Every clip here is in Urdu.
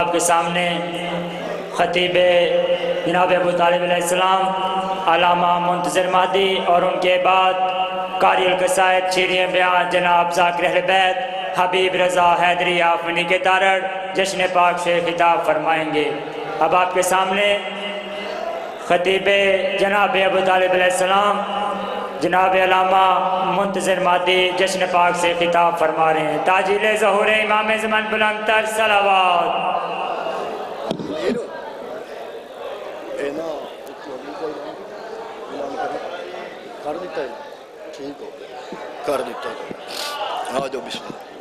آپ کے سامنے خطیب جناب ابو طالب علیہ السلام علامہ منتظر مہدی اور ان کے بعد قاری القصائد شیریں بیان جناب ذاکر اہل بیت حبیب رضا حیدری آفنی کے تارڑ جشن پاک سے خطاب فرمائیں گے۔ اب آپ کے سامنے خطیب جناب ابو طالب علیہ السلام جناب علامہ منتظر مہدی جشن پاک سے خطاب فرما رہے ہیں۔ تاجیل ظہور امام زمان بلند تر صلوات۔ کر دیتا ہے آ جاؤ بسم اللہ۔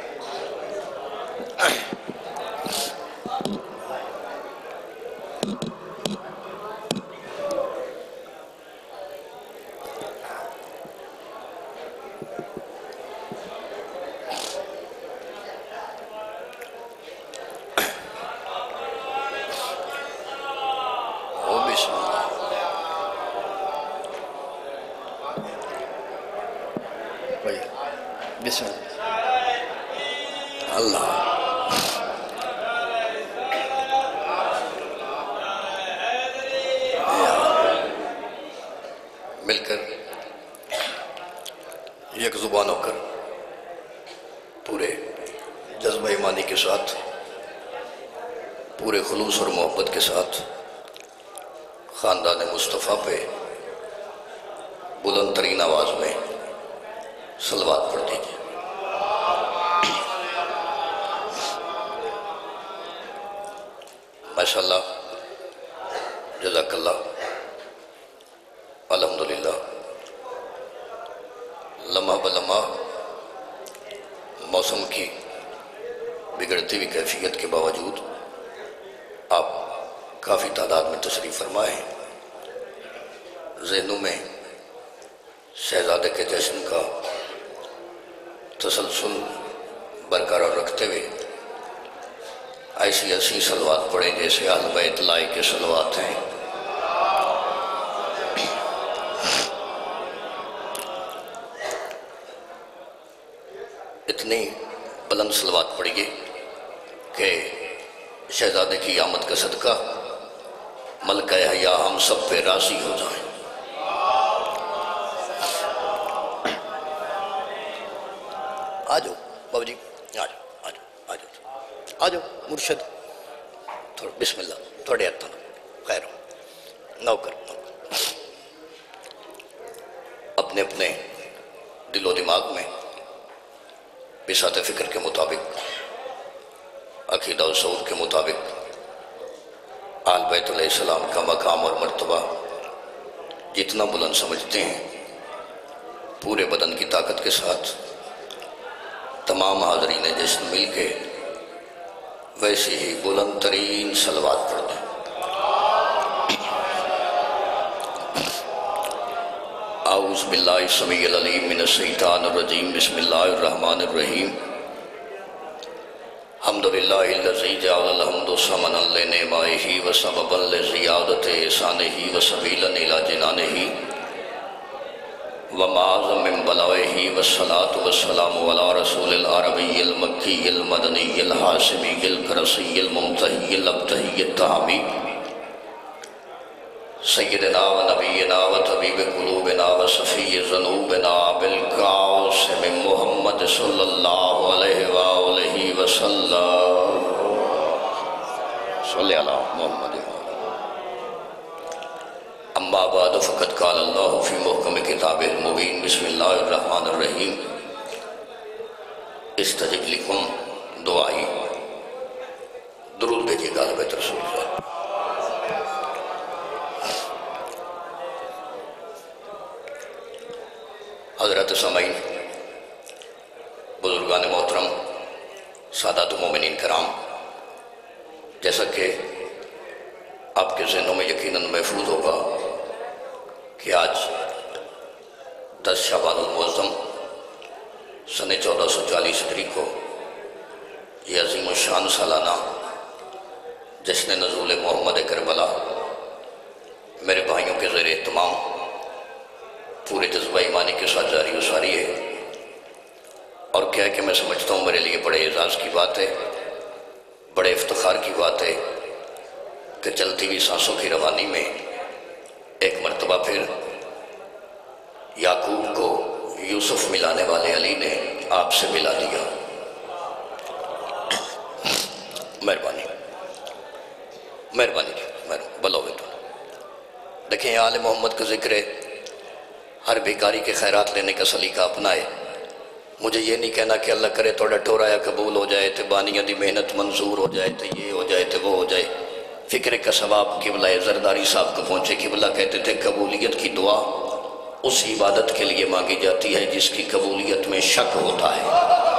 بسم اللہ اللہ مل کر یک زبان ہو کر پورے جذبہ ایمانی کے ساتھ پورے خلوص اور محبت کے ساتھ خاندان مصطفیٰ پہ بلند ترین آواز میں صلوات پڑھ دیجئے۔ ماشاءاللہ جزاک اللہ الحمدللہ لمحہ بلمحہ موسم کی بگڑتی ہوئی کیفیت کے باوجود آپ کافی تعداد میں تشریف فرمائے ہیں۔ ذہنوں میں شہزادے کے جشن کا تسلسل برقرار رکھتے ہوئے ایسی صلوات پڑھیں جیسے اہل بیت لائی کے صلوات ہیں۔ اتنی بلند صلوات پڑھیے کہ شہزادے کی آمد کا صدقہ ملکہ حیا ہم سب پہ راضی ہو جائیں۔ آجو بابا جی آجو مرشد بسم اللہ تھوڑے ہاتھوں خیر ہو نوکر اپنے اپنے دل و دماغ میں بساط فکر کے مطابق عقیدہ و شعور کے مطابق آل بیت علیہ السلام کا مقام اور مرتبہ جتنا بلند سمجھتے ہیں پورے بدن کی طاقت کے ساتھ تمام حاضرین جشن مل کے ویسے ہی بلند ترین صلوات پڑھ دیں۔ اعوذ باللہ السمیع العلیم من الشیطان الرجیم بسم اللہ الرحمن الرحیم حمدللہ الذی جعل الحمد ثمنا لنعمائہ وسببا لزیادت احسانہ وسبیلا الی جنانہ ومعاذ من بلائہ والصلاة والسلام علی رسول العربی المکی المدنی الحاشمی القرصی الممتحی الابتحی التہامی سیدنا و نبینا و طبیب قلوبنا و صفی ذنوبنا بالقاسم محمد صلی اللہ علیہ وآلہ وسلم صلی اللہ محمد اما بعد فقد قال اللہ فی محکم کتاب المبین بسم اللہ الرحمن الرحیم استجب لکم دعائی درود بھیجیے گا بیت رسول اللہ۔ حضرت سامعین بزرگان محترم سادات مومنین کرام، جیسا کہ آپ کے ذہنوں میں یقیناً محفوظ ہوگا کہ آج 10 شعبان المعظم سن 1440 ہجری کو یہ عظیم الشان سالانہ جشن نزول محمد کربلا میرے بھائیوں کے زیر اہتمام پورے جذبہ ایمانی کے ساتھ جاری و ساری ہے، اور کیا کہ میں سمجھتا ہوں میرے لیے بڑے اعزاز کی بات ہے، بڑے افتخار کی بات ہے کہ چلتی ہوئی سانسوں کی روانی میں ایک مرتبہ پھر یعقوب کو یوسف ملانے والے علی نے آپ سے ملا دیا. مہربانی مہربانی بلو بیٹو. دیکھیں آل محمد کا ذکر ہے، ہر بیکاری کے خیرات لینے کا سلیقہ اپنا ہے. مجھے یہ نہیں کہنا کہ اللہ کرے توڑا ٹورایا قبول ہو جائے تو بانیاں دی محنت منظور ہو جائے تو یہ ہو جائے تو وہ ہو جائے. فکر کا ثواب قبلہ زرداری صاحب کو پہنچے. قبلہ کہتے تھے قبولیت کی دعا اس عبادت کے لیے مانگی جاتی ہے جس کی قبولیت میں شک ہوتا ہے.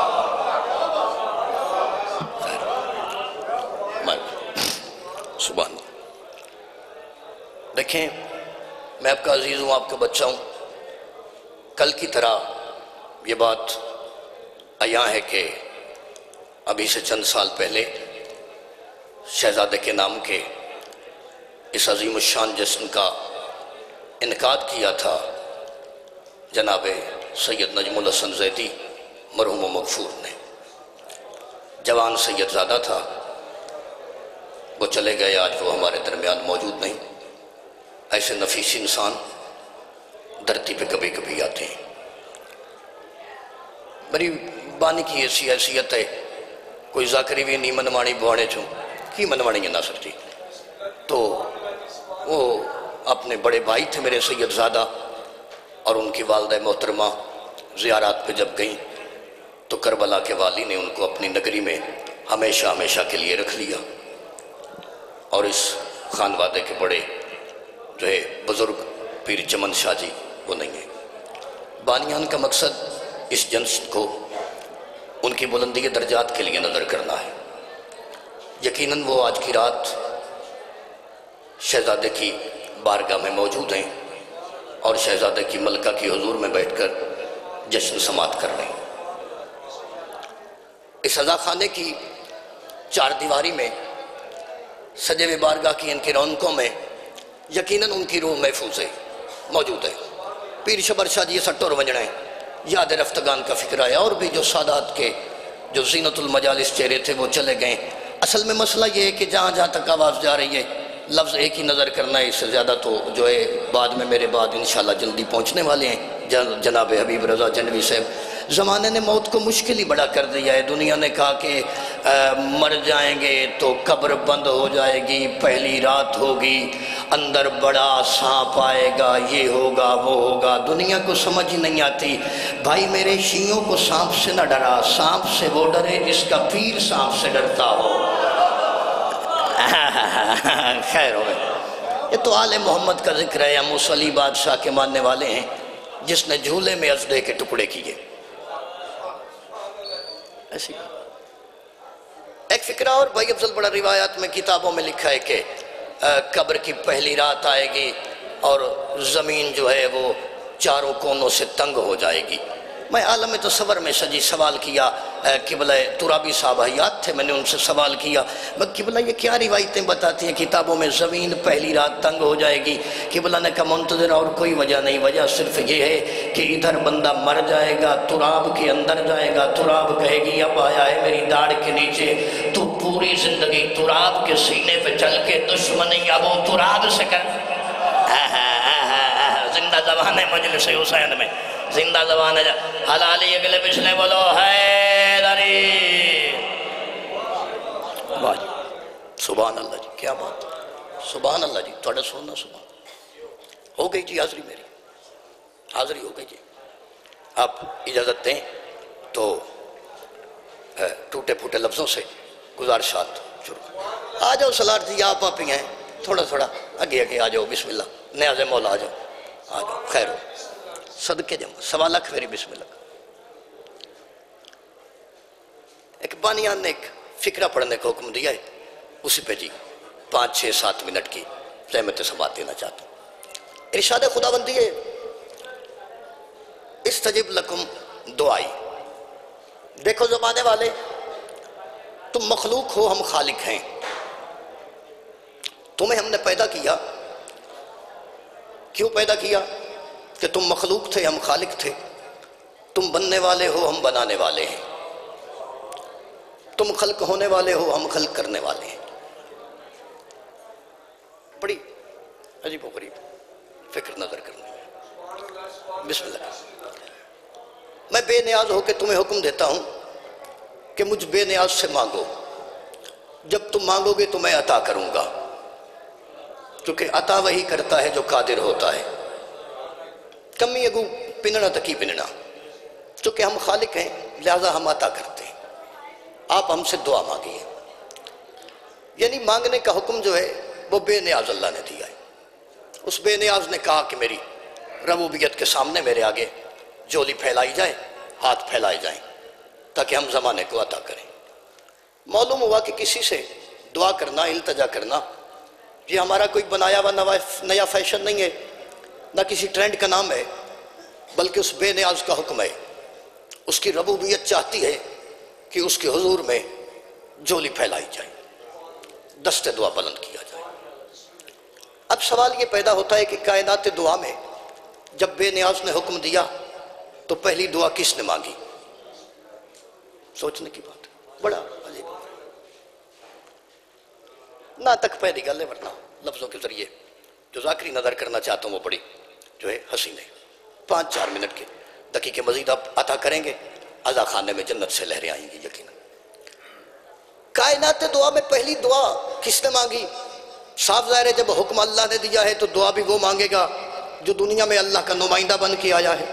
سبحان اللہ. دیکھیں میں آپ کا عزیز ہوں، آپ کا بچہ ہوں. کل کی طرح یہ بات عیاں ہے کہ ابھی سے چند سال پہلے شہزادے کے نام کے اس عظیم الشان جشن کا انعقاد کیا تھا جناب سید نجم الحسن زیدی مرحوم و مغفور نے. جوان سید زادہ تھا، وہ چلے گئے، آج وہ ہمارے درمیان موجود نہیں. ایسے نفیس انسان دھرتی پہ کبھی کبھی آتے ہیں. میری بانی کی ایسی حیثیت ہے، کوئی ذاکری بھی نہیں منواڑی بواڑے چھوں کی منواڑی ہے ناصر جی. تو وہ اپنے بڑے بھائی تھے میرے سید زادہ، اور ان کی والدہ محترمہ زیارات پہ جب گئیں تو کربلا کے والی نے ان کو اپنی نگری میں ہمیشہ ہمیشہ کے لیے رکھ لیا. اور اس خانوادے کے بڑے جو ہے بزرگ پیر چمن شاہ جی وہ نہیں ہیں. بانیان کا مقصد اس جنس کو ان کی بلندی درجات کے لیے نظر کرنا ہے. یقیناً وہ آج کی رات شہزادے کی بارگاہ میں موجود ہیں اور شہزادے کی ملکہ کی حضور میں بیٹھ کر جشن سماعت کر رہے ہیں. اس عزا خانے کی چار دیواری میں سجے ہوئے بارگاہ کی ان کی رونقوں میں یقیناً ان کی روح محفوظ ہے، موجود ہے. پیر شبر شاہ جی سٹور ونجڑے یاد رفتگان کا فکر آیا، اور بھی جو سادات کے جو زینت المجالس چہرے تھے وہ چلے گئے. اصل میں مسئلہ یہ ہے کہ جہاں جہاں تک آواز جا رہی ہے لفظ ایک ہی نظر کرنا ہے، اس سے زیادہ تو جو ہے بعد میں میرے بعد انشاءاللہ جلدی پہنچنے والے ہیں جناب حبیب رضا جنوی صاحب. زمانے نے موت کو مشکل ہی بڑا کر دیا ہے. دنیا نے کہا کہ مر جائیں گے تو قبر بند ہو جائے گی، پہلی رات ہوگی، اندر بڑا سانپ آئے گا، یہ ہوگا وہ ہوگا. دنیا کو سمجھ ہی نہیں آتی. بھائی میرے شیعوں کو سانپ سے نہ ڈرا، سانپ سے وہ ڈرے جس کا پیر سانپ سے ڈرتا ہو. خیر ہو گئے. یہ تو آل محمد کا ذکر ہے. ہم اس علی بادشاہ کے ماننے والے ہیں جس نے جھولے میں ازدے کے ٹکڑے کیے. ایسی ایک فکرہ اور بھائی افضل بڑا روایات میں کتابوں میں لکھا ہے کہ قبر کی پہلی رات آئے گی اور زمین جو ہے وہ چاروں کونوں سے تنگ ہو جائے گی. میں عالم تصور میں سجی سوال کیا، قبلہ ترابی صاحب حیات تھے، میں نے ان سے سوال کیا میں قبلہ یہ کیا روایتیں بتاتی ہیں کتابوں میں زمین پہلی رات تنگ ہو جائے گی؟ قبلہ نے کہا منتظر اور کوئی وجہ نہیں، وجہ صرف یہ ہے کہ ادھر بندہ مر جائے گا، تراب کے اندر جائے گا، تراب کہے گی اب آیا ہے میری داڑھ کے نیچے. تو پوری زندگی تراب کے سینے پہ چل کے دشمنی اب وہ تراب سے کر. زندہ زبان ہے مجلس حسین میں، زندہ زبان ہے. حلالی اگلے پچھلے بولو حیدری. سبحان اللہ جی، کیا بات، سبحان اللہ جی. تھوڑا سننا سبحان ہو گئی جی. حاضری میری حاضری ہو گئی جی. آپ اجازت دیں تو ٹوٹے پھوٹے لفظوں سے گزارشات شروع. آ جاؤ سلار جی، آپ ہی ہیں، تھوڑا تھوڑا اگے اگے آ جاؤ. بسم اللہ نیاز مولا آ جاؤ آ جاؤ. خیر ہو صدقے جمع 1.25 میری بسم اللہ. ایک بانیان نے ایک فکرہ پڑھنے کو حکم دیا ہے، اسی پہ جی 5-6-7 منٹ کی زحمت سماعت دینا چاہتا ہوں. ارشاد خداوندی ہے استجب لکم دعائی. دیکھو زمانے والے، تم مخلوق ہو، ہم خالق ہیں. تمہیں ہم نے پیدا کیا. کیوں پیدا کیا؟ کہ تم مخلوق تھے، ہم خالق تھے. تم بننے والے ہو، ہم بنانے والے ہیں. تم خلق ہونے والے ہو، ہم خلق کرنے والے ہیں۔ بڑی عجیب و غریب فکر نظر کرنے میں۔ بسم اللہ۔ میں بے نیاز ہو کے تمہیں حکم دیتا ہوں کہ مجھ بے نیاز سے مانگو، جب تم مانگو گے تو میں عطا کروں گا، کیونکہ عطا وہی کرتا ہے جو قادر ہوتا ہے۔ کمی اگو پننا تکی پننا، چونکہ ہم خالق ہیں لہذا ہم عطا کرتے ہیں، آپ ہم سے دعا مانگیے۔ یعنی مانگنے کا حکم جو ہے وہ بے نیاز اللہ نے دیا ہے۔ اس بے نیاز نے کہا کہ میری ربوبیت کے سامنے میرے آگے جولی پھیلائی جائے، ہاتھ پھیلائے جائیں تاکہ ہم زمانے کو عطا کریں۔ معلوم ہوا کہ کسی سے دعا کرنا، التجا کرنا، یہ ہمارا کوئی بنایا ہوا نیا فیشن نہیں ہے، نہ کسی ٹرینڈ کا نام ہے، بلکہ اس بے نیاز کا حکم ہے۔ اس کی ربوبیت چاہتی ہے کہ اس کے حضور میں جولی پھیلائی جائے، دست دعا بلند کیا جائے۔ اب سوال یہ پیدا ہوتا ہے کہ کائنات دعا میں جب بے نیاز نے حکم دیا تو پہلی دعا کس نے مانگی؟ سوچنے کی بات ہے، بڑا عجیب۔ نہ تک پہلی گل ہے، ورنہ لفظوں کے ذریعے جو ذاکری نظر کرنا چاہتا ہوں وہ بڑی جو ہے حسین ہے۔ 5-4 منٹ کے دقیقے مزید آپ عطا کریں گے، عزا خانے میں جنت سے لہریں آئیں گی یقیناً۔ کائنات دعا میں پہلی دعا کس نے مانگی؟ صاف ظاہر ہے جب حکم اللہ نے دیا ہے تو دعا بھی وہ مانگے گا جو دنیا میں اللہ کا نمائندہ بن کے آیا ہے۔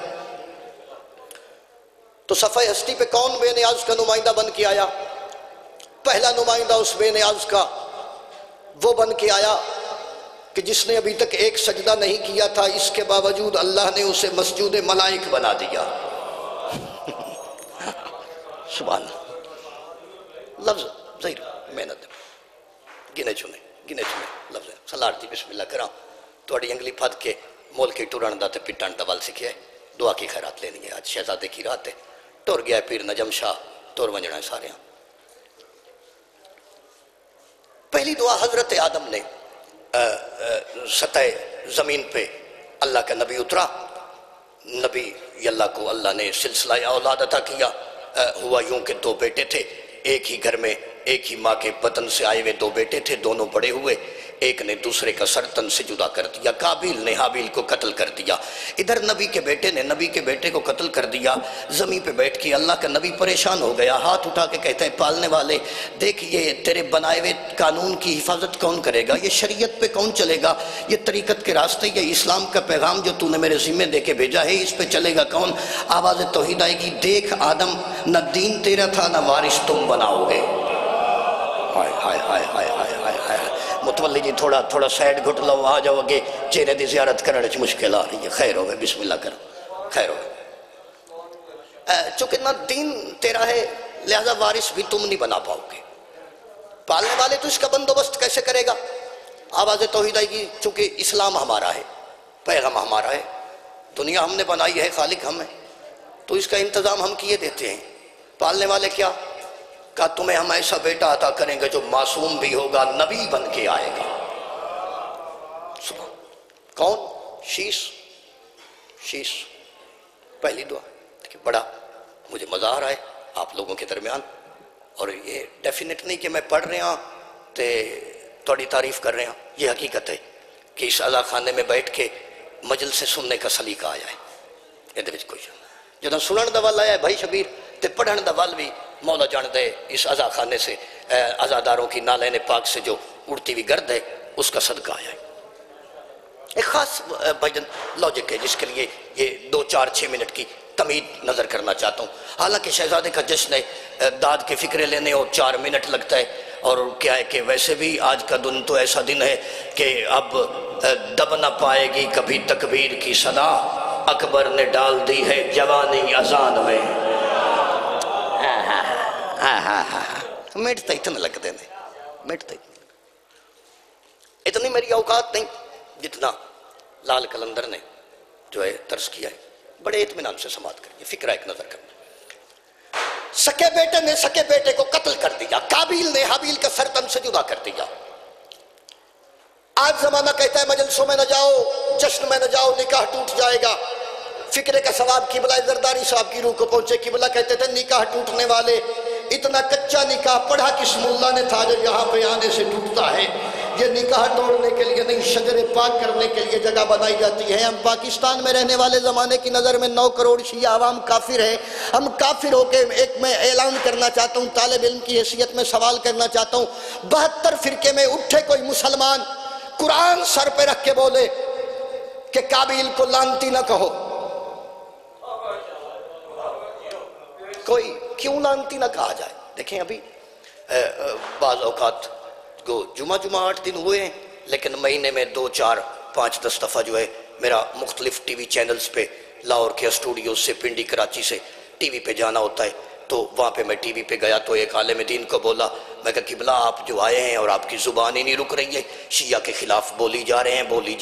تو صفحہ ہستی پہ کون بے نیاز کا نمائندہ بن کے آیا؟ پہلا نمائندہ اس بے نیاز کا وہ بن کے آیا کہ جس نے ابھی تک ایک سجدہ نہیں کیا تھا، اس کے باوجود اللہ نے اسے مسجود ملائک بنا دیا۔ سبحان اللہ۔ لفظ ظاہر محنت گنے چنے لفظ سلارتی بسم اللہ کراں توڑی انگلی پھد کے مول کے ٹورن دا تے پٹن دا ول سکھیا ہے۔ دعا کی خیرات لینی ہے، آج شہزادے کی رات ہے، ٹور گیا ہے پیر نجم شاہ، ٹور ونجنا ہے سارے ہاں۔ پہلی دعا حضرت آدم نے سطح زمین پہ اللہ کا نبی اترا، نبی اللہ کو اللہ نے سلسلہ اولاد عطا کیا۔ ہوا یوں کہ 2 بیٹے تھے، ایک ہی گھر میں ایک ہی ماں کے بطن سے آئے ہوئے 2 بیٹے تھے، دونوں بڑے ہوئے، ایک نے دوسرے کا سر تن سے جدا کر دیا، قابیل نے حابیل کو قتل کر دیا۔ ادھر نبی کے بیٹے نے نبی کے بیٹے کو قتل کر دیا۔ زمین پہ بیٹھ کے اللہ کا نبی پریشان ہو گیا، ہاتھ اٹھا کے کہتا ہے پالنے والے دیکھ یہ تیرے بنائے ہوئے قانون کی حفاظت کون کرے گا؟ یہ شریعت پہ کون چلے گا؟ یہ طریقت کے راستے، یہ اسلام کا پیغام جو تو نے میرے ذمہ دے کے بھیجا ہے، اس پہ چلے گا کون؟ آواز توحید آئے گی، دیکھ آدم نہ دین تیرا تھا نہ وارث تم بناؤ گے۔ ہائے ہائے ہائے ہائے ہائے ہائے ہائے۔ متولی جی تھوڑا سائڈ گھٹ لو، آ جاؤ گے، چہرے دی زیارت کرنے چ مشکل آ رہی ہے۔ خیر ہوگا، بسم اللہ کرو، خیر ہوگا۔ چونکہ نہ دین تیرا ہے لہذا وارث بھی تم نہیں بنا پاؤ گے۔ پالنے والے تو اس کا بندوبست کیسے کرے گا؟ آواز توحید آئے گی، چونکہ اسلام ہمارا ہے، پیغام ہمارا ہے، دنیا ہم نے بنائی ہے، خالق ہم ہے، تو اس کا انتظام ہم کیے دیتے ہیں۔ پالنے والے کیا؟ کہا تمہیں ہم ایسا بیٹا عطا کریں گے جو معصوم بھی ہوگا، نبی بن کے آئے گا۔ کون؟ شیش پہلی دعا۔ دیکھیں بڑا مجھے مزہ آ رہا ہے آپ لوگوں کے درمیان، اور یہ ڈیفینیٹ نہیں کہ میں پڑھ رہے ہاں تے تھوڑی تعریف کر رہے ہاں، یہ حقیقت ہے کہ اس عزا خانے میں بیٹھ کے مجلس سے سننے کا سلیقہ آیا ہے۔ یہ وچ کوئی جدوں سنن دا ول آیا ہے بھائی شبیر تے پڑھن دا ول بھی مولا جان دے اس عزا خانے سے عزاداروں کی نالین پاک سے جو اڑتی ہوئی گرد ہے اس کا صدقہ آیا ہے۔ ایک خاص بھجن لاجک ہے جس کے لیے یہ 2-4-6 منٹ کی تمہید نظر کرنا چاہتا ہوں۔ حالانکہ شہزادے کا جشن ہے، داد کے فکرے لینے اور 4 منٹ لگتا ہے، اور کیا ہے کہ ویسے بھی آج کا دن تو ایسا دن ہے کہ اب دب نہ پائے گی کبھی تکبیر کی صدا، اکبر نے ڈال دی ہے جوانی اذان میں۔ مٹتا اتنے لگتے ہیں، مٹتا اتنی میری اوقات نہیں جتنا لال کلندر نے جو ہے ترس کیا ہے۔ بڑے اطمینان سے سماعت کریے، فکرہ ایک نظر کرنا۔ سکے بیٹے نے سکے بیٹے کو قتل کر دیا، قابیل نے حابیل کا سر تن سے جدا کر دیا۔ آج زمانہ کہتا ہے مجلسوں میں نہ جاؤ، جشن میں نہ جاؤ، نکاح ٹوٹ جائے گا۔ فکرے کا ثواب قبلہ زرداری صاحب کی روح کو پہنچے، قبلہ کہتے تھے نکاح ٹوٹنے والے اتنا کچا نکاح پڑھا کس ملا نے تھا جو یہاں پہ آنے سے ٹوٹتا ہے؟ یہ نکاح توڑنے کے لیے نہیں، شجر پاک کرنے کے لیے جگہ بنائی جاتی ہے۔ ہم پاکستان میں رہنے والے زمانے کی نظر میں 9 کروڑ شیعہ عوام کافر ہیں۔ ہم کافر ہو کے ایک میں اعلان کرنا چاہتا ہوں، طالب علم کی حیثیت میں سوال کرنا چاہتا ہوں، 72 فرقے میں اٹھے کوئی مسلمان قرآن سر پہ رکھ کے بولے کہ قابیل کو لعنتی نہ کہو، کوئی کیوں لعنتی نہ کہا جائے؟ دیکھیں ابھی بعض اوقات کو جمعہ 8 دن ہوئے ہیں، لیکن مہینے میں 2 4 5 10 دفعہ جو ہے میرا مختلف ٹی وی چینلز پہ لاہور کے اسٹوڈیوز سے، پنڈی کراچی سے ٹی وی پہ جانا ہوتا ہے، تو وہاں پہ میں ٹی وی پہ گیا تو ایک عالم دین کو بولا، میں کہا قبلہ آپ جو آئے ہیں اور آپ کی زبان ہی نہیں رک رہی ہے، شیعہ کے خلاف بولی جا رہے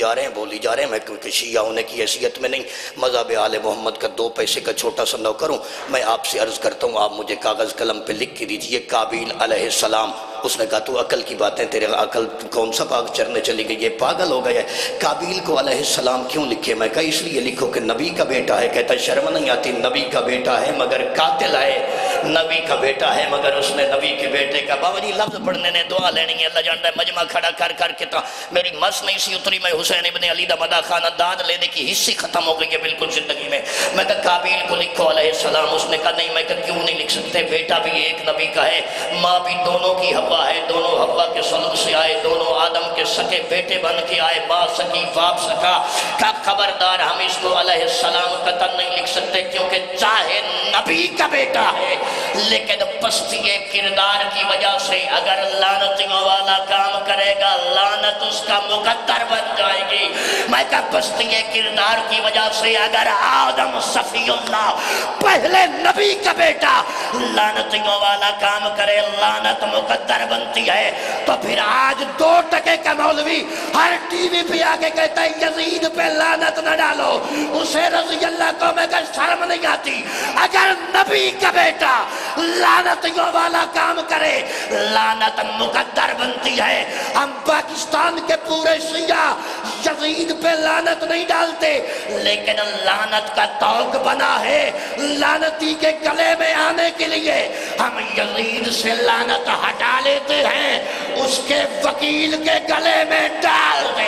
ہیں، میں کیونکہ شیعہ ہونے کی حیثیت میں نہیں، مذہب آل محمد کا 2 پیسے کا چھوٹا سا نوکر ہوں، میں آپ سے عرض کرتا ہوں آپ مجھے کاغذ قلم پہ لکھ کے دیجئے قابیل علیہ السلام۔ اس نے کہا تو عقل کی باتیں، تیرے عقل کون سا پاک چرنے چلی گئی، یہ پاگل ہو گیا ہے، قابیل کو علیہ السلام کیوں لکھے؟ میں کہا اس لیے لکھو کہ نبی کا بیٹا ہے۔ کہتا شرم نہیں آتی، نبی کا بیٹا ہے مگر قاتل ہے، نبی کا بیٹا ہے مگر اس نے نبی کے بیٹے کا، بابا جی لفظ پڑھنے نے دعا لینی ہے، اللہ جانتا ہے مجمع کھڑا کر کے تا میری مس نہیں سی اتری، میں حسین ابن علی دا مدہ خانہ داد لینے کی حصی ختم ہو گئی ہے بالکل زندگی میں۔ میں کہا قابیل کو لکھو علیہ السلام، اس نے کہا نہیں، میں کہا کیوں نہیں لکھ سکتے، بیٹا بھی ایک نبی کا ہے، ماں بھی دونوں کی حوا ہے، دونوں حوا کے سلب سے آئے، دونوں آدم کے سکے بیٹے بن کے آئے، ماں سکی باپ سکا، کہا خبردار ہم اس کو علیہ السلام قطن نہیں لکھ سکتے، کیونکہ چاہے نبی کا بیٹا ہے لیکن پستی کردار کی وجہ سے اگر لعنتیوں والا کام کرے گا لعنت اس کا مقدر بن جائے گی۔ میں کہا پستی کردار کی وجہ سے اگر آدم صفی اللہ پہلے نبی کا بیٹا لعنتیوں والا کام کرے لعنت مقدر بنتی ہے، تو پھر آج 2 ٹکے کا مولوی ہر ٹی وی پہ آگے کہتا ہے یزید پہ لعنت نہ ڈالو، اسے رضی اللہ کو میں کہا شرم نہیں آتی؟ اگر نبی کا بیٹا لعنتیوں والا کام کرے لعنت مقدر بنتی ہے۔ ہم پاکستان کے پورے شیعہ یزید پہ لعنت نہیں ڈالتے، لیکن لعنت کا توق بنا ہے لعنتی کے گلے میں آنے کے لیے ہم یزید سے لعنت ہٹا لیتے ہیں، اس کے وکیل کے گلے میں ڈال دے۔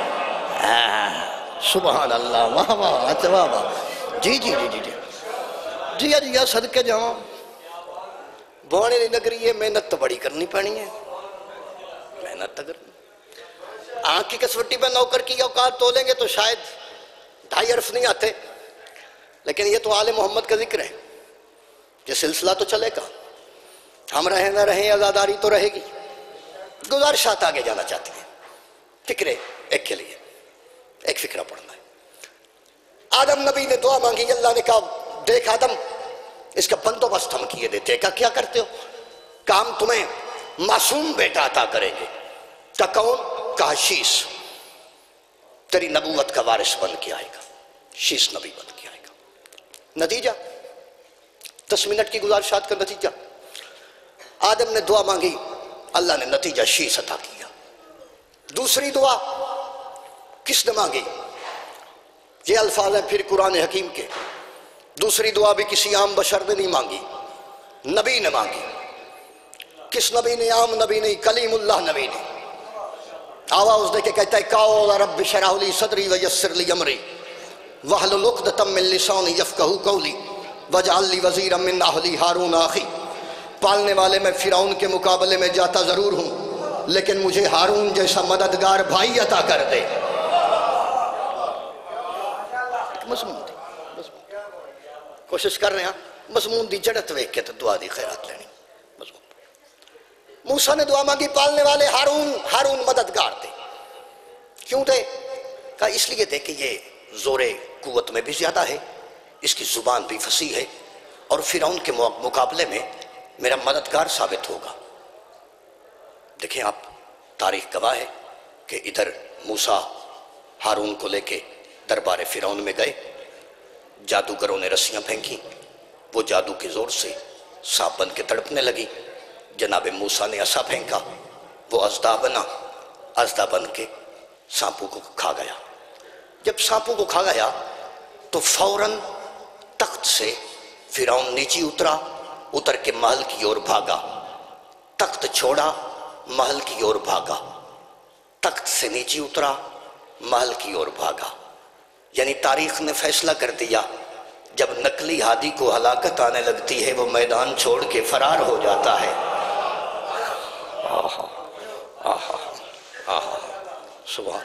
سبحان اللہ، واہ واہ، اچھا واہ واہ، جی جی جی جی جی جی جی صدقے جاؤں بونے دی نگری ہے، محنت تو بڑی کرنی پڑنی ہے، محنت تو کرنی۔ آنکھ کی کسوٹی پہ نوکر کی اوقات تولیں گے تو شاید 2.5 حرف نہیں آتے، لیکن یہ تو آل محمد کا ذکر ہے، یہ سلسلہ تو چلے گا، ہم رہیں نہ رہیں آزاداری تو رہے گی۔ گزارشات آگے جانا چاہتی ہیں، فکرے ایک کے لیے ایک فکرہ پڑھنا ہے۔ آدم نبی نے دعا مانگی، اللہ نے کہا دیکھ آدم اس کا بندوبست ہم کیے دیتے، کہا کیا کرتے ہو؟ کہا ہم تمہیں معصوم بیٹا عطا کریں گے۔ کہا کون؟ کہا شیس، تیری نبوت کا وارث بن کے آئے گا، شیس نبی بن کے آئے گا۔ نتیجہ 10 منٹ کی گزارشات کا نتیجہ، آدم نے دعا مانگی، اللہ نے نتیجہ شیس عطا کیا۔ دوسری دعا کس نے مانگی؟ یہ الفاظ ہیں پھر قرآن حکیم کے، دوسری دعا بھی کسی عام بشر نے نہیں مانگی، نبی نے مانگی۔ کس نبی نے؟ عام نبی نہیں، کلیم اللہ نبی نے آواز دے کے کہتا ہے قول رب اشرح لی صدری ویسر لی امری واحلل عقدۃ من لسانی یفقہوا قولی واجعل لی وزیرا من اہلی ہارون اخی۔ پالنے والے میں فرعون کے مقابلے میں جاتا ضرور ہوں، لیکن مجھے ہارون جیسا مددگار بھائی عطا کر دے۔ مضمون دی کوشش کر رہے ہیں مضمون دی جڑت ویکھ کے تو دعا دی خیرات لینی۔ موسیٰ نے دعا مانگی پالنے والے ہارون مددگار دے۔ کیوں دے؟ کہا اس لیے دے کہ یہ زور قوت میں بھی زیادہ ہے، اس کی زبان بھی فصیح ہے، اور فرعون کے مقابلے میں میرا مددگار ثابت ہوگا۔ دیکھیں آپ، تاریخ گواہ ہے کہ ادھر موسیٰ ہارون کو لے کے دربار فرعون میں گئے، جادوگروں نے رسیاں پھینکی، وہ جادو کے زور سے سانپ بن کے تڑپنے لگی۔ جناب موسیٰ نے عصا پھینکا، وہ ازدا بنا، ازدا بن کے سانپوں کو کھا گیا۔ جب سانپوں کو کھا گیا تو فوراً تخت سے فرعون نیچے اترا، اتر کے محل کی اور بھاگا، تخت چھوڑا محل کی اور بھاگا، تخت سے نیچے اترا محل کی اور بھاگا۔ یعنی تاریخ نے فیصلہ کر دیا جب نقلی ہادی کو ہلاکت آنے لگتی ہے وہ میدان چھوڑ کے فرار ہو جاتا ہے۔ آہا آہا آہا سبحان۔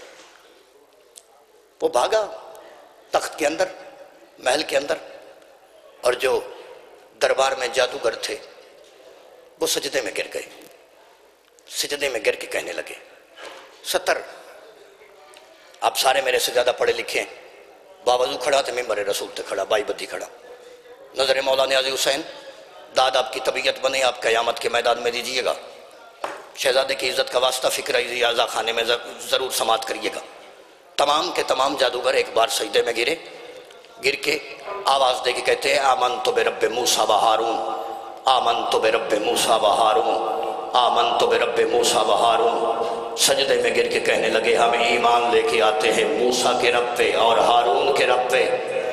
وہ بھاگا تخت کے اندر، محل کے اندر، اور جو دربار میں جادوگر تھے وہ سجدے میں گر گئے، سجدے میں گر کے کہنے لگے 70 آپ سارے میرے سے زیادہ پڑھے لکھے ہیں، باوضو کھڑا تھے ممبر رسول تے کھڑا، بائی بدھی کھڑا، نظر مولا نیازی حسین داد آپ کی طبیعت بنے، آپ قیامت کے میدان میں دیجئے گا، شہزادے کی عزت کا واسطہ فکر اعزا خانے میں ضرور سماعت کریے گا۔ تمام کے تمام جادوگر ایک بار سجدے میں گرے، گر کے آواز دے کے کہتے ہیں آمنت برب موسیٰ و ہارون، آمنت برب موسیٰ و ہارون، آمنت برب موسیٰ و ہارون۔ سجدے میں گر کے کہنے لگے ہم ایمان لے کے آتے ہیں موسیٰ کے رب پہ اور ہارون کے رب پہ،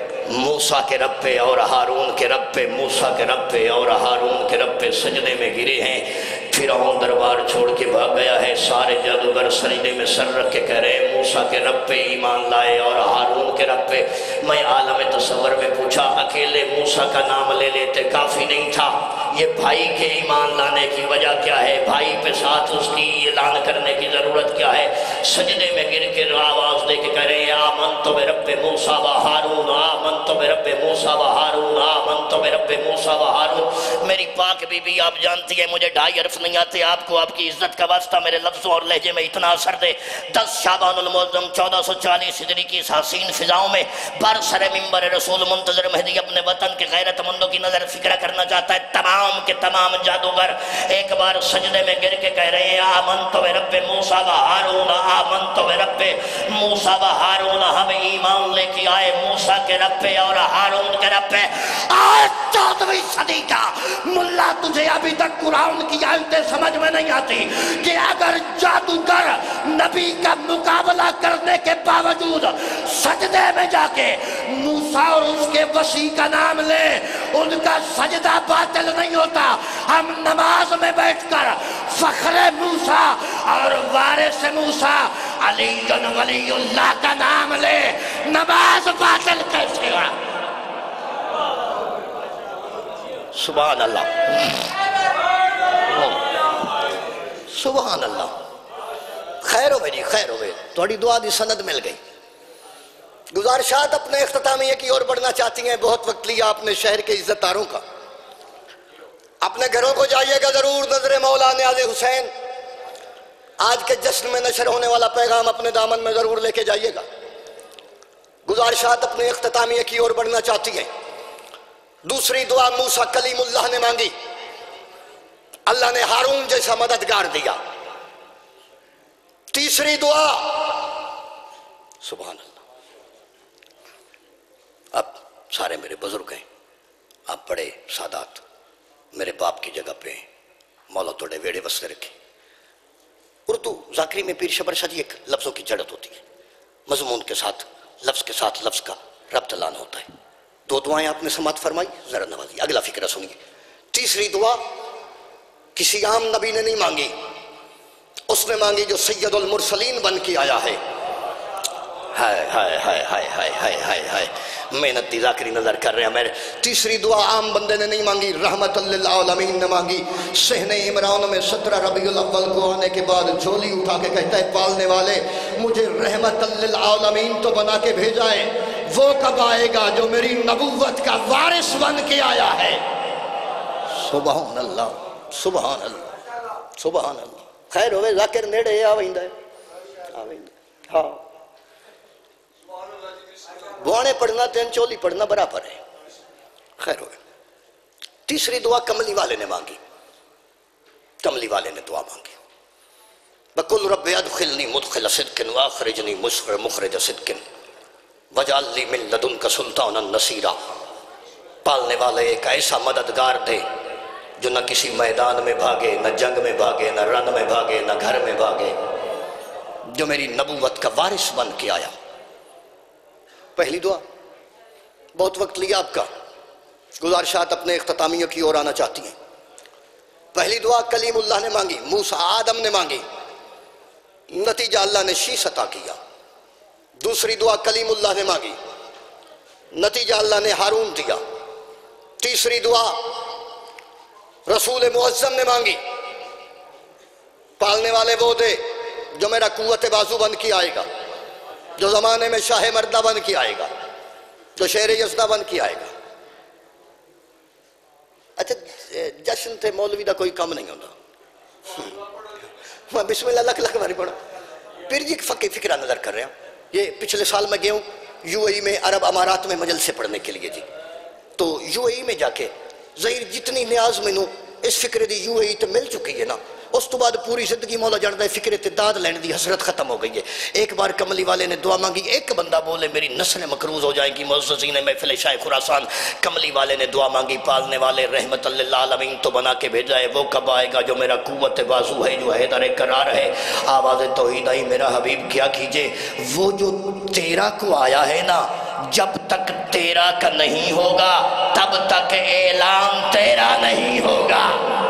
موسیٰ کے رب پہ اور ہارون کے رب پہ، موسیٰ کے رب پہ اور ہارون کے رب پہ سجدے میں گرے ہیں۔ فرعون دربار چھوڑ کے بھاگ گیا ہے، سارے جادوگر سجدے میں سر رکھ کے کہہ رہے ہیں موسیٰ کے رب پہ ایمان لائے اور ہارون کے رب پہ۔ میں عالم تصور میں پوچھا اکیلے موسیٰ کا نام لے لیتے کافی نہیں تھا، یہ بھائی کے ایمان لانے کی وجہ کیا ہے؟ بھائی پہ ساتھ اس کی اعلان کرنے کی ضرورت کیا ہے؟ سجدے میں گر کے آواز دے کے کہہ رہے ہیں آمنت برب موسیٰ و ہارون، آمنت برب موسیٰ و ہارون، آمنت برب موسیٰ و ہارون۔ میری پاک بی بی آپ جانتی ہے مجھے 2.5 حرف نہیں آتے، آپ کو آپ کی عزت کا واسطہ میرے لفظوں اور لہجے میں اتنا اثر دے۔ 10 شعبان المعظم 1440 ہجری کی اس حسین فضاؤں میں بر سر ممبر رسول منتظر مہدی اپنے وطن کے غیرت مندوں کی نظر فکر کرنا چاہتا ہے۔ تمام کے تمام جادوگر ایک بار سجدے میں گر کے کہہ رہے ہیں آمنت برب موسیٰ و ہارون، آمنت برب موسیٰ و ہارون، ہم ایمان لے کے آئے موسیٰ کے رب پہ اور ہارون کے رب پہ۔ آج 14ویں صدی کا ملا تجھے ابھی تک قرآن کی آیتیں سمجھ میں نہیں آتی کہ اگر جادوگر نبی کا مقابلہ کرنے کے باوجود سجدے میں جا کے موسیٰ اور اس کے وسیع کا نام لے ان کا سجدہ باطل نہیں ہوتا۔ ہم نماز میں بیٹھ کر فخر موسیٰ اور وارث موسیٰ علی ولی اللہ کا نام لے، نماز باطل کیسے ہوا؟ سبحان اللہ، سبحان اللہ۔ خیر ہو جی، خیر ہو، تھوڑی دعا دی سند مل گئی۔ گزارشات اپنے اختتامیہ کی اور بڑھنا چاہتی ہیں، بہت وقت لیا آپ نے شہر کے عزت داروں کا، اپنے گھروں کو جائیے گا ضرور، نظر مولا نیاز حسین آج کے جشن میں نشر ہونے والا پیغام اپنے دامن میں ضرور لے کے جائیے گا۔ گزارشات اپنے اختتامیہ کی اور بڑھنا چاہتی ہیں۔ دوسری دعا موسیٰ کلیم اللہ نے مانگی، اللہ نے ہارون جیسا مددگار دیا۔ تیسری دعا سبحان اللہ، اب سارے میرے بزرگ ہیں، آپ بڑے سادات میرے باپ کی جگہ پہ ہیں، مولا توڑے ویڑے وستے رکھے۔ اردو ذاکری میں پیر شبر شاہ جی ایک لفظوں کی جڑت ہوتی ہے، مضمون کے ساتھ لفظ کا ربط لان ہوتا ہے۔ 2 دعائیں آپ نے سماعت فرمائی، ذرا نوازی، اگلا فکرہ سنیے۔ تیسری دعا کسی عام نبی نے نہیں مانگی، اس نے مانگی جو سید المرسلین بن کے آیا ہے۔ ہائے ہائے ہائے ہائے ہائے ہائے ہائے ہائے، محنتی ذاکری نظر کر رہے ہیں میرے۔ تیسری دعا عام بندے نے نہیں مانگی، رحمت للعالمین نے مانگی۔ صحن عمران میں 17 ربیع الاول کو آنے کے بعد جھولی اٹھا کے کہتا ہے پالنے والے مجھے رحمت للعالمین تو بنا کے بھیجا ہے، وہ کب آئے گا جو میری نبوت کا وارث بن کے آیا ہے؟ سبحان اللہ، سبحان اللہ، سبحان اللہ۔ خیر ہوئے ذاکر نیڑے آوائندہ ہے، ہاں بوانے پڑھنا تین چولی پڑھنا برابر ہے۔ خیر ہوئے۔ تیسری دعا کملی والے نے مانگی، کملی والے نے دعا مانگی، بقل رب ادخلنی مدخل صدق واخرجنی مخرج صدق وجعل لی من لدنک سلطانا نصیرا۔ پالنے والے ایک ایسا مددگار دے جو نہ کسی میدان میں بھاگے، نہ جنگ میں بھاگے، نہ رن میں بھاگے، نہ گھر میں بھاگے، جو میری نبوت کا وارث بن کے آیا۔ پہلی دعا، بہت وقت لیا آپ کا، گزارشات اپنے اختتامیوں کی اور آنا چاہتی ہیں۔ پہلی دعا کلیم اللہ نے مانگی، موسیٰ آدم نے مانگی، نتیجہ اللہ نے شیش عطا کیا۔ دوسری دعا کلیم اللہ نے مانگی، نتیجہ اللہ نے ہارون دیا۔ تیسری دعا رسول معظم نے مانگی، پالنے والے وہ دے جو میرا قوت بازو بن کے آئے گا، جو زمانے میں شاہ مردہ بن کے آئے گا، جو شیر یزدہ بن کے آئے گا۔ اچھا جشن تے مولوی دا کوئی کم نہیں ہوتا، میں بسم اللہ لکھ لکھ باری پڑھا۔ پھر جی فکرہ نظر کر رہے ہیں، یہ پچھلے سال میں گیا ہوں یو اے ای میں، عرب امارات میں مجلسے پڑھنے کے لیے جی، تو یو اے ای میں جا کے ظاہر جتنی نیاز میں نوں اس فکرے دی یو اے ای تے مل چکی ہے نا، اس تو بعد پوری زندگی مولا جاندہ ہے فکرے تے داد لین دی حسرت ختم ہو گئی ہے۔ ایک بار کملی والے نے دعا مانگی، ایک بندہ بولے میری نسلیں مقروض ہو جائیں گی، معززین محفل شاہ خراسان، کملی والے نے دعا مانگی، پالنے والے رحمت للعالمین تو بنا کے بھیجا ہے، وہ کب آئے گا جو میرا قوت بازو ہے، جو حیدر قرار ہے۔ آواز توحید آئی، میرا حبیب کیا کیجئے، وہ جو تیرا کو آیا ہے نا، جب تک تیرا کا نہیں ہوگا تب تک اعلان تیرا نہیں ہوگا۔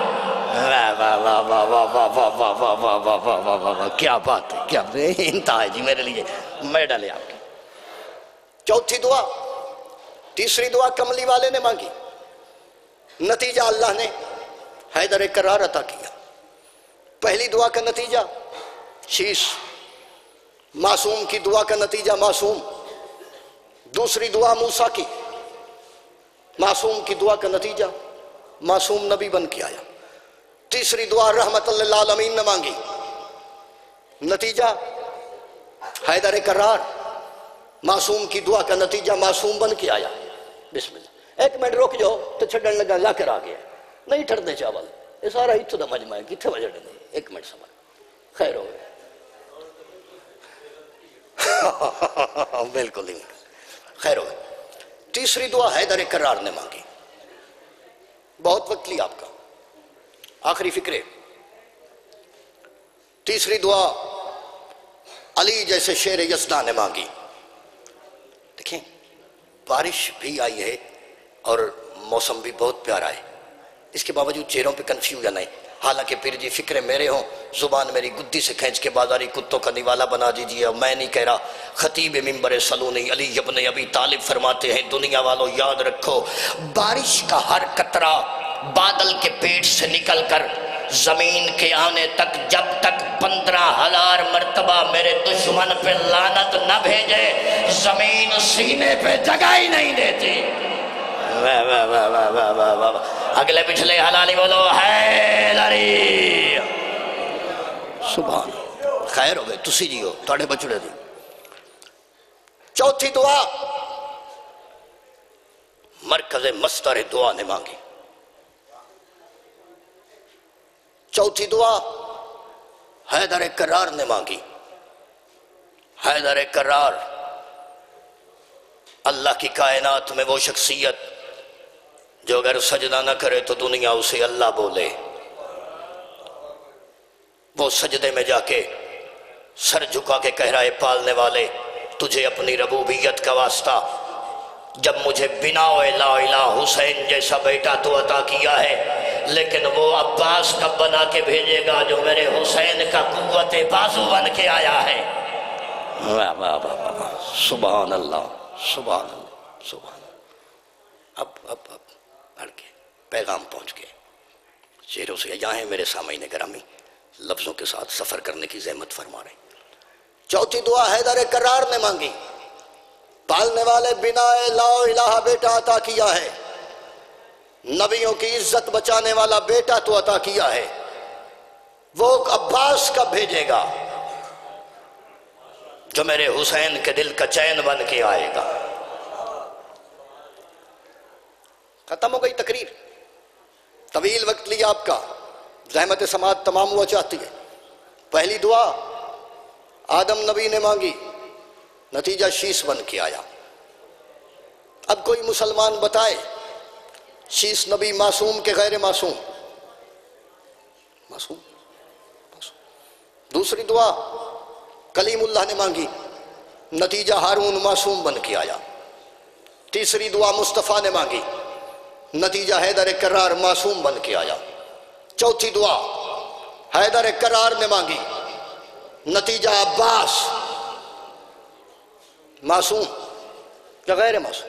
کیا بات ہے، کیا انتہا ہے جی میرے لیے، میڈل ہے آپ کی۔ چوتھی دعا، تیسری دعا کملی والے نے مانگی، نتیجہ اللہ نے حیدر قرار عطا کیا۔ پہلی دعا کا نتیجہ شیش، معصوم کی دعا کا نتیجہ معصوم۔ دوسری دعا موسیٰ کی، معصوم کی دعا کا نتیجہ معصوم نبی بن کے آیا۔ تیسری دعا رحمت للعالمین نے مانگی، نتیجہ حیدر قرار، معصوم کی دعا کا نتیجہ معصوم بن کے آیا۔ بسم اللہ، ایک منٹ رک جاؤ تو چھڑن لگا لا کر آگیا ہے، نہیں ٹھڑ دے چاول، یہ سارا ہی تو دا مجمع ہے، کتھے وجہ نہیں، ایک منٹ سمجھ، خیر ہو گئے بالکل نہیں، خیر ہو گئے۔ تیسری دعا حیدر قرار نے مانگی، بہت وقت لی آپ کا، آخری فکرے۔ تیسری دعا علی جیسے شیر یزدہ نے مانگی۔ دیکھیں بارش بھی آئی ہے اور موسم بھی بہت پیارا ہے، اس کے باوجود چہروں پہ کنفیوژن ہے، حالانکہ پھر جی فکرے میرے ہوں، زبان میری گدی سے کھینچ کے بازاری کتوں کا نوالا بنا دیجیے، اور میں نہیں کہہ رہا، خطیب ممبر سلونی علی ابن ابی طالب فرماتے ہیں دنیا والوں یاد رکھو، بارش کا ہر قطرہ بادل کے پیٹ سے نکل کر زمین کے آنے تک جب تک 15,000 مرتبہ میرے دشمن پہ لعنت نہ بھیجے زمین سینے پہ جگہ ہی نہیں دیتی۔ اگلے پچھلے حلالی بولو حیدری، سبحان، خیر ہو گئے تسی جی ہو، تھوڑے بچڑے دی۔ چوتھی دعا مرکز مصدر دعا نے مانگی۔ چوتھی دعا حیدر قرار نے مانگی۔ حیدر قرار اللہ کی کائنات میں وہ شخصیت جو اگر سجدہ نہ کرے تو دنیا اسے اللہ بولے، وہ سجدے میں جا کے سر جھکا کے کہہ رہا ہے پالنے والے تجھے اپنی ربوبیت کا واسطہ، جب مجھے بنا لا الہ حسین جیسا بیٹا تو عطا کیا ہے، لیکن وہ عباس کب بنا کے بھیجے گا جو میرے حسین کا قوت بازو بن کے آیا ہے۔ سبحان اللہ، سبحان اللہ، سبحان اللہ۔ اب پڑھ کے پیغام پہنچ گئے، شیروں سے یہاں ہیں میرے سامعین گرامی، لفظوں کے ساتھ سفر کرنے کی زحمت فرما رہے ہیں۔ چوتھی دعا حیدر قرار نے مانگی، پالنے والے بنا لا الہ بیٹا عطا کیا ہے، نبیوں کی عزت بچانے والا بیٹا تو عطا کیا ہے، وہ عباس کب بھیجے گا جو میرے حسین کے دل کا چین بن کے آئے گا۔ ختم ہو گئی تقریر، طویل وقت لیا آپ کا، زحمت سماعت تمام ہوا چاہتی ہے۔ پہلی دعا آدم نبی نے مانگی، نتیجہ شیش بن کے آیا۔ اب کوئی مسلمان بتائے شیش نبی معصوم کے غیر معصوم؟ معصوم۔ دوسری دعا کلیم اللہ نے مانگی، نتیجہ ہارون معصوم بن کے آیا۔ تیسری دعا مصطفیٰ نے مانگی، نتیجہ حیدر کرار معصوم بن کے آیا. چوتھی دعا حیدر کرار نے مانگی، نتیجہ عباس معصوم یا غیر معصوم؟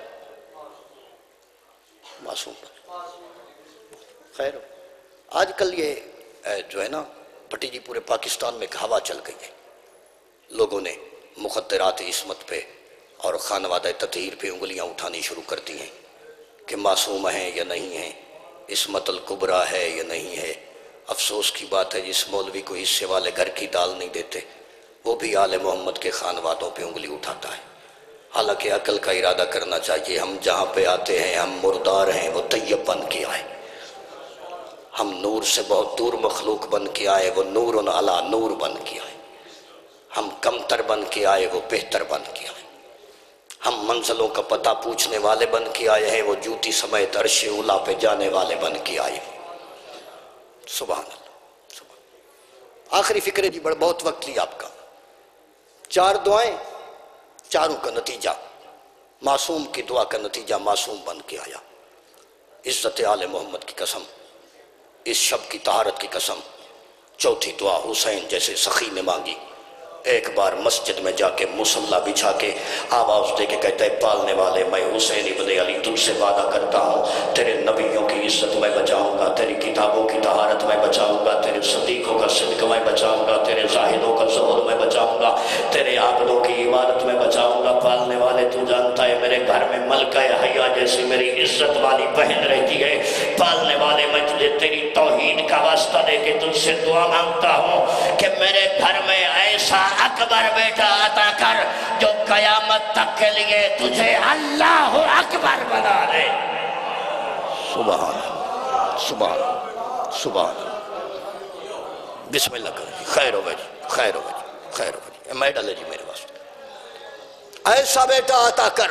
معصوم. خیر آج کل یہ جو ہے نا بھٹی جی پورے پاکستان میں ایک ہوا چل گئی ہے، لوگوں نے مخدرات عصمت پہ اور خانوادہ تطہیر پہ انگلیاں اٹھانی شروع کر دی ہیں کہ معصوم ہیں یا نہیں ہیں، عصمت الکبریٰ ہے یا نہیں ہے. افسوس کی بات ہے جس مولوی کو حصے والے گھر کی دال نہیں دیتے وہ بھی آل محمد کے خانوادوں پہ انگلی اٹھاتا ہے. حالانکہ عقل کا ارادہ کرنا چاہیے، ہم جہاں پہ آتے ہیں ہم مردار ہیں، وہ طیب بن کے آئے. ہم نور سے بہت دور مخلوق بن کے آئے، وہ نور علی نور بن کے آئے. ہم کم تر بن کے آئے، وہ بہتر بن کے آئے. ہم منزلوں کا پتہ پوچھنے والے بن کے آئے ہیں، وہ جوتی سمیت عرش اولا پہ جانے والے بن کے آئے. سبحان اللہ. آخری فکر جی بہت وقت لیا آپ کا. 4 دعائیں، چاروں کا نتیجہ معصوم کی دعا کا نتیجہ معصوم بن کے آیا. عزت آل محمد کی قسم، اس شب کی طہارت کی قسم. چوتھی دعا حسین جیسے سخی نے مانگی. ایک بار مسجد میں جا کے مصلی بچھا کے آواز دے کے کہتا ہے پالنے والے میں حسین ابن علی تجھ سے وعدہ کرتا ہوں تیرے نبیوں کی عزت میں بچاؤں گا، تیری کتابوں کی طہارت میں بچاؤں گا، تیرے صدیقوں کا صدق میں بچاؤں گا، تیرے زاہدوں کا زہد میں بچاؤں گا، تیرے عابدوں کی عبادت میں بچاؤں گا. پالنے والے تو جانتا ہے میرے گھر میں ملکہ حیا جیسی میری عزت والی بہن رہتی ہے. پالنے والے میں تجھے تیری توحید کا واسطہ دے کے تجھ سے دعا مانگتا ہوں کہ میرے گھر میں ایسا اکبر بیٹا عطا کر جو قیامت تک کے لیے تجھے اللہ اکبر بنا دے. سبحان سبحان سبحان. بسم اللہ کرو. خیر ہو جی، خیر ہو جی، خیر ہو جی. میں ڈالے جی میرے واسطے ایسا بیٹا عطا کر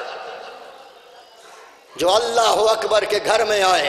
جو اللہ اکبر کے گھر میں آئے،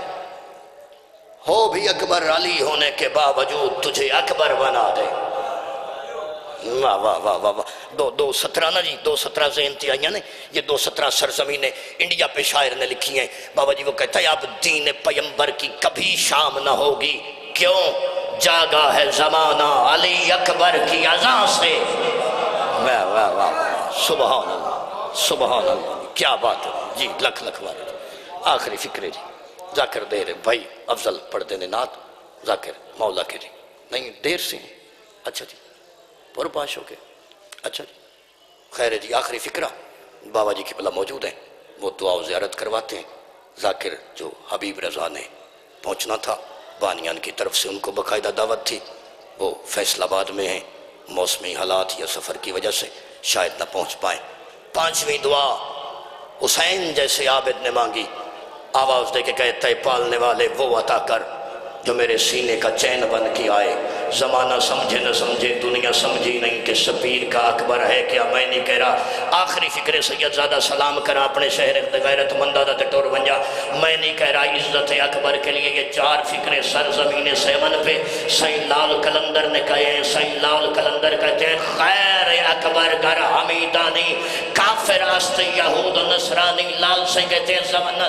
ہو بھی اکبر علی ہونے کے باوجود تجھے اکبر بنا دے. واہ واہ واہ واہ واہ. 217 نا جی، 217 زینتی آئیں نے، یہ 217 سرزمینیں انڈیا پہ شاعر نے لکھی ہیں. بابا جی وہ کہتا ہے اب دین پیمبر کی کبھی شام نہ ہوگی، کیوں جاگا ہے زمانہ علی اکبر کی اذان سے. واہ واہ واہ سبحان اللہ سبحان اللہ. کیا بات ہے جی. لکھ لکھ والے. آخری فکرے جی ذاکر دے رہے بھائی افضل پڑھ دینے نعت ذاکر مولا کے جی. نہیں دیر سے ہیں. اچھا جی پر پاش ہو کے. اچھا جی خیر جی. آخری فکرہ بابا جی کی بلا موجود ہیں، وہ دعا و زیارت کرواتے ہیں. ذاکر جو حبیب رضا نے پہنچنا تھا بانیان کی طرف سے ان کو باقاعدہ دعوت تھی، وہ فیصل آباد میں ہیں، موسمی حالات یا سفر کی وجہ سے شاید نہ پہنچ پائیں. 5ویں دعا حسین جیسے عابد نے مانگی. آواز دے کے کہتا ہے پالنے والے وہ عطا کر جو میرے سینے کا چین بن کے آئے. زمانہ سمجھے نہ سمجھے، دنیا سمجھی نہیں کہ شبیر کا اکبر ہے کیا. میں نہیں کہہ رہا. آخری فکر سید زادہ سلام کرا اپنے شہر غیرت مندہ دا ٹور بنجا. میں نہیں کہہ رہا. عزت اکبر کے لیے یہ 4 فکرے سرزمین سیمن پہ سین لال کلندر نے کہے ہیں. سین لال کلندر کہتے ہیں خیر اکبر گر حمیدانی کافر است یہود نصرانی. لال سے کہتے ہیں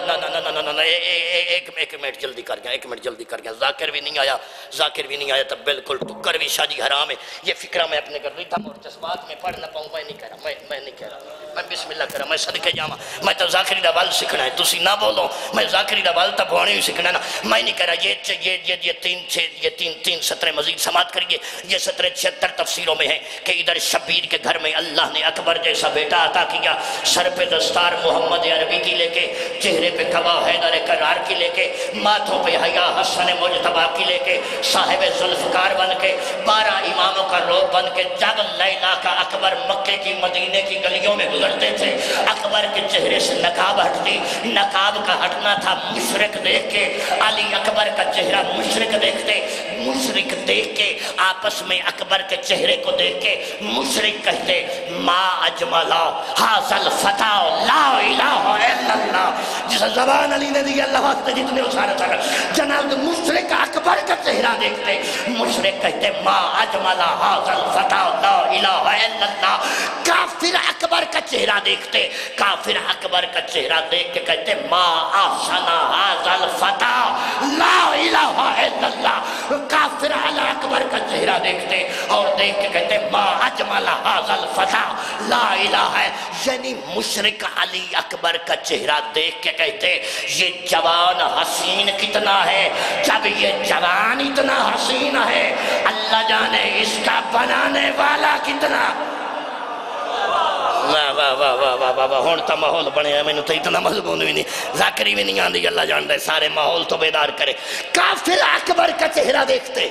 ایک منٹ جلدی کر گیا، 1 منٹ جلدی کر گیا. ذاکر بھی نہیں آیا، ذاکر بھی نہیں آیا تب بالکل ٹکر بھی شادی حرام ہے. یہ فکرہ میں اپنے کر رہی تھا اور جذبات میں پڑھ نہ پاؤں. میں نہیں کہہ رہا، میں نہیں کہہ رہا. میں بسم اللہ کر رہا. میں صدقے جاواں. میں تو ذاکری دا وال سکھنا ہے، تسی نہ بولو. میں ذاکری دا وال تب ہونے ہی سکھنا نا. میں نہیں کہہ رہا. یہ تین سطریں مزید سماعت کریے. یہ سطریں 76 تفسیروں میں ہیں کہ ادھر شبیر کے گھر میں اللہ نے اکبر جیسا بیٹا عطا کیا. سر پہ دستار محمد عربی کی لے کے، چہرے پہ کبا حیدر کرار کی لے کے، ماتھوں پہ حیا حسن مجتبی کی لے کے، صاحب ذوالفقار بن کے، 12 اماموں کا روب بن کے جب لیلا کا اکبر مکے کی مدینے کی گلیوں میں گزرتے تھے اکبر کے چہرے سے نقاب ہٹتی. نقاب کا ہٹنا تھا مشرق دیکھ کے. علی اکبر کا چہرہ مشرق دیکھتے. مشرق دیکھ کے آپس میں اکبر کے چہرے کو دیکھ کے مشرق کہتے ما اجملا حاصل فتح لا الہ الا اللہ. جس زبان علی نے دی اللہ واسطے جتنے اسارہ تھا جناب مشرق اکبر کا چہرہ دیکھتے مشرق کہتے ما اجملا حاصل فتح لا الہ الا اللہ. کافر اکبر کا چہرہ دیکھتے، کافر اکبر کا چہرہ دیکھ کے کہتے ما احسن ھذا الفتى لا الہ الا اللہ، کافر اکبر کا چہرہ دیکھتے اور دیکھ کے کہتے ما اجمل ھذا الفتى لا الہ ہے، یعنی مشرک علی اکبر کا چہرہ دیکھ کے کہتے یہ جوان حسین کتنا ہے، جب یہ جوان اتنا حسین ہے اللہ جانے اس کا بنانے والا کتنا۔ واہ واہ واہ واہ واہ واہ واہ، ہون تا ماحول بنے ہیں، میں نے تو اتنا مضمون بھی نہیں، ذاکری بھی نہیں آندی، اللہ جان دے سارے ماحول تو بیدار کرے۔ کافر اکبر کا چہرہ دیکھتے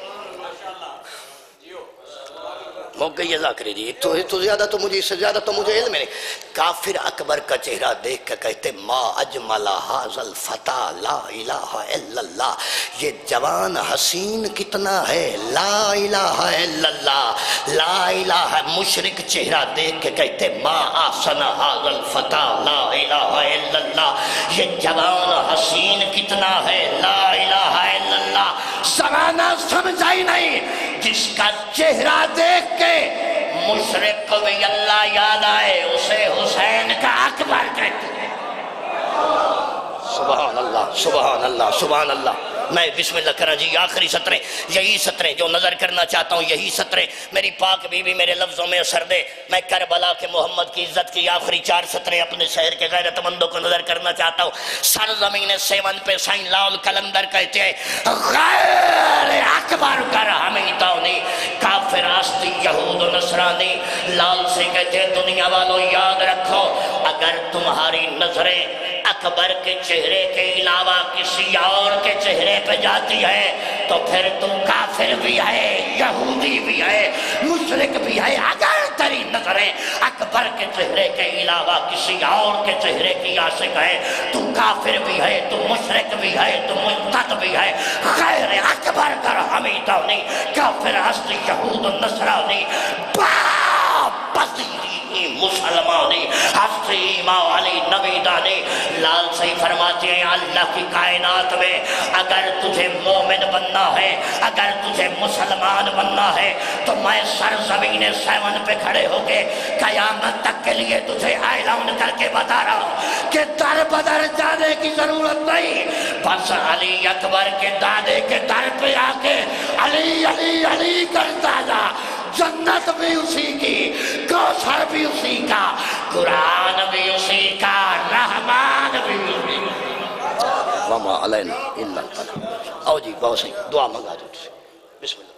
موقع یہ ذاکری جی، تو زیادہ تو مجھے، اس سے زیادہ تو مجھے علم نہیں۔ کافر اکبر کا چہرہ دیکھ کے کہتے ما اجمل ھذا الفتى لا الہ الا اللہ، یہ جوان حسین کتنا ہے، لا الہ الا اللہ، لا الہ۔ مشرک چہرہ دیکھ کے کہتے ما احسن ھذا الفتى لا الہ الا اللہ، یہ جوان حسین کتنا ہے، لا الہ الا اللہ۔ زمانہ سمجھائی نہیں، جس کا چہرہ دیکھ کے مشرق کو بھی اللہ یاد آئے اسے حسین کا اکبر کہتے ہیں۔ سبحان اللہ سبحان اللہ سبحان اللہ۔ میں بسم اللہ کرا جی، آخری سطریں، یہی سطریں جو نظر کرنا چاہتا ہوں، یہی سطریں میری پاک بی بی میرے لفظوں میں اثر دے۔ میں کربلا کے محمد کی عزت کی آخری 4 سطریں اپنے شہر کے غیرت مندوں کو نظر کرنا چاہتا ہوں۔ سرزمین 7 پہ سائن لال کلندر کہتے ہیں غیر اکبر کر ہمیں تاؤنی، کافر آستی یہود و نصرانی۔ لال سے کہتے ہیں دنیا والوں یاد رکھو، اگر تمہاری نظریں اکبر کے چہرے کے علاوہ کسی اور کے چہرے پہ جاتی ہے تو پھر تو کافر بھی ہے، یہودی بھی ہے، مشرک بھی ہے۔ اگر تیری نظریں اکبر کے چہرے کے علاوہ کسی اور کے چہرے کی عاشق ہے تو کافر بھی ہے، تو مشرک بھی ہے، تو مرتد بھی ہے۔ غیر اکبر کر ہمیں تاؤنی، کافر ہستی یہود و نصرانی، بازی مسلمانی، ہستی امام علی نبی دانی۔ لال سے فرماتے ہیں اللہ کی کائنات میں اگر تجھے مومن بننا ہے، اگر تجھے مسلمان بننا ہے تو میں سرزمین 7 پہ کھڑے ہو کے قیامت تک کے لیے تجھے اعلان کر کے بتا رہا ہوں کہ در بدر جانے کی ضرورت نہیں، بس علی اکبر کے دادے کے در پہ آ کے علی علی علی کرتا جا، جنت بھی اسی کی، کوثر بھی اسی کا، قرآن بھی اسی کا، رحمان بھی اسی کا۔ وما علینا الا البلاغ۔ آؤ جی بہت صحیح، دعا منگا دو تجھے، بسم اللہ۔